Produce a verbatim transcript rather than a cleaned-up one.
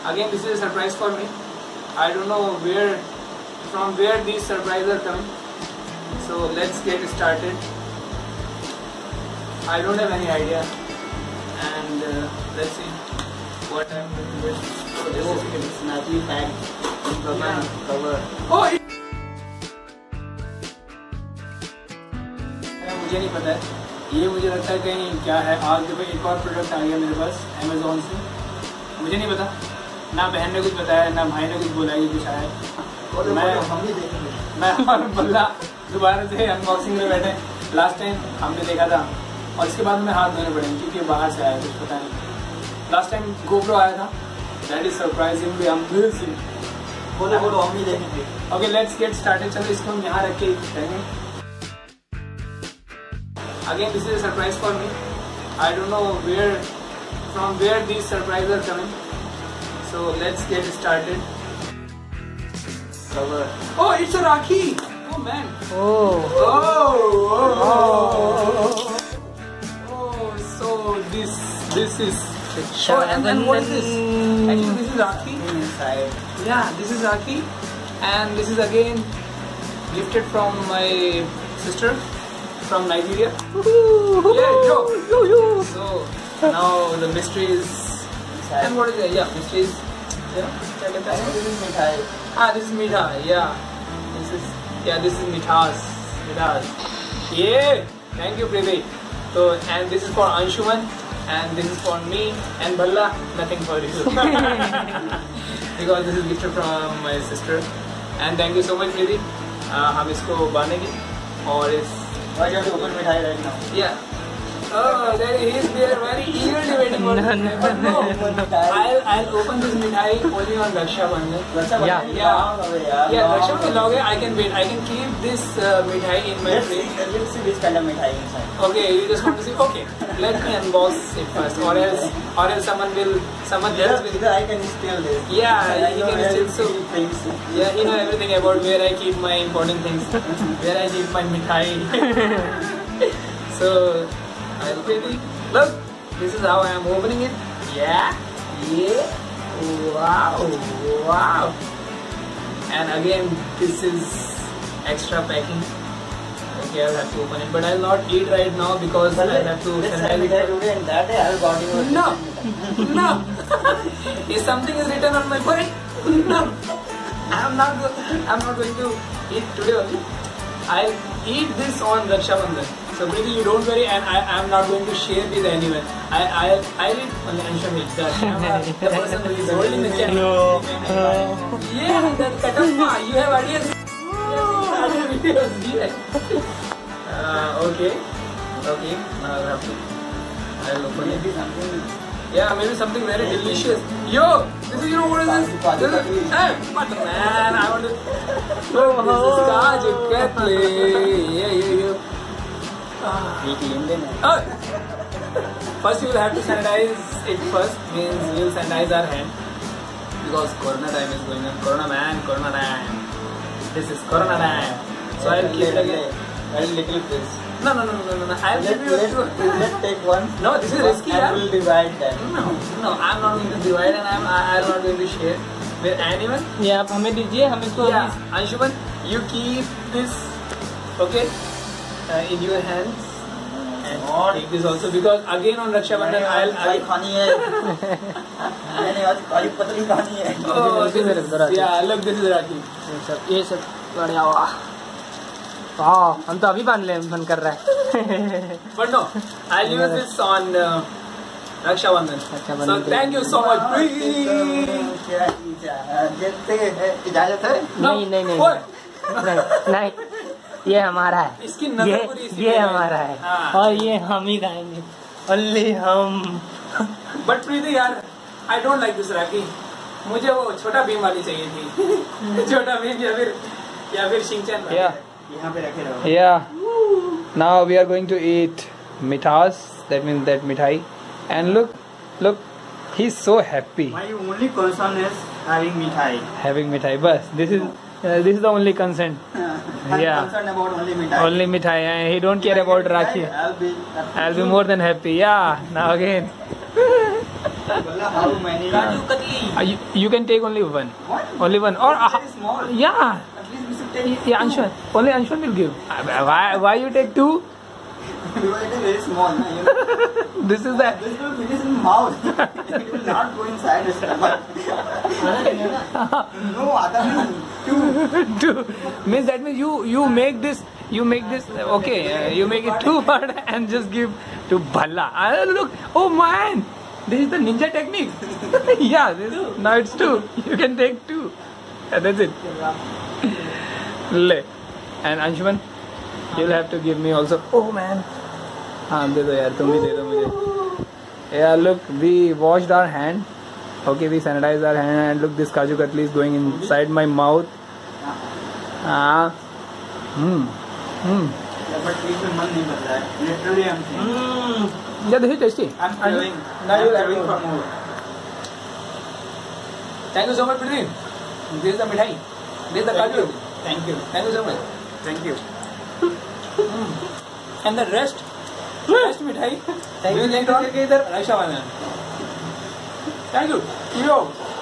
Again, this is a surprise for me. I don't know where, from where these surprises are coming. So let's get started. I don't have any idea, and uh, let's see what I'm going to get. So this is a snappy pack. Yeah. Cover. Oh! It मुझे नहीं पता है, ये मुझे लगता है कहीं क्या है। आज देखो एक और प्रोडक्ट आ गया मेरे पास अमेज़ॉन से, मुझे नहीं पता, ना बहन ने कुछ बताया ना भाई ने कुछ बोला कि कुछ आया। और मैं हम भी देखेंगे, मैं और बल्ला दोबारा से अनबॉक्सिंग में बैठे। लास्ट टाइम हमने देखा था और इसके बाद में हाथ धोने पड़ेंगे क्योंकि बाहर से आया, कुछ पता नहीं। लास्ट टाइम गोप्रो आया था, दैट इज सरप्राइजिंगली अमेजिंग। बोलो बोलो हम भी देखेंगे। Okay let's get started. चलो इसको हम यहाँ रख के देखेंगे। Again, this is a surprise for me. I don't know where, from where these surprises are coming. So let's get started. Cover. Oh, it's a Rakhi. Oh man. Oh. Oh. Oh. Oh. Oh. So this, this is. Oh, and then what is this? Actually, this is Rakhi. Inside. Yeah, this is Rakhi, and this is again gifted from my sister. From Nigeria. Yeah, yo, yo, yo. So now the mystery is. And what is it? Yeah, mystery is. Yeah. This is mithai. Ah, this is mithai. Yeah. This is. Yeah, this is mithas. Mithas. Yeah. Thank you, Preeti. So and this is for Anshuman, and this is for me and Balla. Nothing for you. Because this is gifted from my sister. And thank you so much, Preeti. Uh, हम इसको बांधेंगे और इस Why don't you open mithai right now? Yeah. Oh, there he is there, very eagerly waiting for this. But no, I'll I'll open this mithai only on Raksha Bandhan. Yeah, yeah, yeah. Raksha Bandhan, I can wait. I can keep this uh, mithai in my fridge. Let's see which kind of mithai inside. Okay, you just want to see? Okay, let me unbox it first, or else, or else someone will, someone else will. I can steal this. Yeah, you can steal so things. Yeah, you know everything about where I keep my important things, where I keep my mithai. So. Look, this is how I am opening it. Yeah, yeah, wow, wow. And again, this is extra packing. Okay, I'll have to open it, but I'll not eat right now because I'll have to sanitize it. Today and that day I'll got you. No, no. If something is written on my body, no. I'm not. I'm not going to eat today only. I'll eat this on Raksha Bandhan. So Preeti, you don't worry, and I am not going to share with anyone. I I I eat only Anshuman, the camera, the person who is holding the camera. No. Yeah, that Katappa, you have audience. Yes, videos. Uh, okay, okay. Now I'll have to. I'll open it. Yeah, maybe something very delicious. Yo, this is, you know what is this? This is, hey, but man, I want to. Look, this is Kaju Katli. Yeah, yeah, yeah. Oh. First you will have to sanitize it first, means we will sanitize our hand because Corona time is going on. Corona man, Corona time. This is Corona time. So I will keep it again. I'll little this. No, no, no, no, no, no. I'll give you two. Let's take one. No, this is risky. I will divide that. No, no, I'm not going to divide and I'm I'm not going to share with anyone. Yeah, आप हमें दीजिए, हम इसको. Yeah, Anshuman, you keep this, okay, uh, in your hands. And take this also because again on Raksha Bandhan I'll I'll khani hai. मैंने आज काली पतली खानी है. Oh, this is, yeah, look, this is Rakhi. सब ये सब बढ़िया हुआ. वाह, हम तो अभी बांध ले मन कर रहा है. But no, I'll use this on uh, Raksha Bandhan. So thank you so much. इजाजत है? नहीं नहीं नहीं नहीं नहीं. ये हमारा है. इसकी ये ये हमारा है. हाँ. और ये हम ही खाएंगे. Only हम. But प्रीति यार, I don't like this Rakhi. मुझे वो छोटा भीम वाली चाहिए थी. छोटा भीम या फिर या फिर शिंचन. Yeah. यहाँ पे रखे रहो. Yeah. Now we are going to eat mithas. That means that mithai. And look, look, he's so happy. My only concern is having mithai. Having mithai, bas. This is uh, this is the only concern. I'm yeah. concerned about only mithai. Only mithai, and he don't care about Rakhi. I'll be. I'll be more than happy. Yeah. Now again. How many? Kaju katli. Uh, you, you can take only one. What? Only one. Or uh, Very small. yeah, At least we should take. yeah. Anshuman. Only Anshuman will give. Uh, Why? Why you take two? Because it is very small. Na, you know? This is the. This will finish in mouth. It will not go inside the stomach. No, other than two. Two means that means you you make this you make this okay uh, you make it two part and just give to Bhalla. Uh, look, oh man, this is the ninja technique. Yeah, this, now it's two. You can take two. Yeah, that's it. Le. And Anshuman, you'll have to give me also. Oh man. हाँ दे दो यार, तुम भी दे दो मुझे. Yeah, look, we washed our hand. Okay, we sanitized our hand and look, this Kaju Katli is going inside my mouth. Ah, hmm, hmm. Yeah, but please, man nahi badla hai. Literally, I'm saying. Mm. Yeah, this is tasty. I'm craving. Now I'm you'll have craving to- for more. Thank you so much, Prithin. This is the mithai. This is the Thank kaju. you. Thank you. Thank you so much. Thank you. And the rest, rest mithai. Thank we you. will take it इधर रक्षा वाला. Thank you. Yo.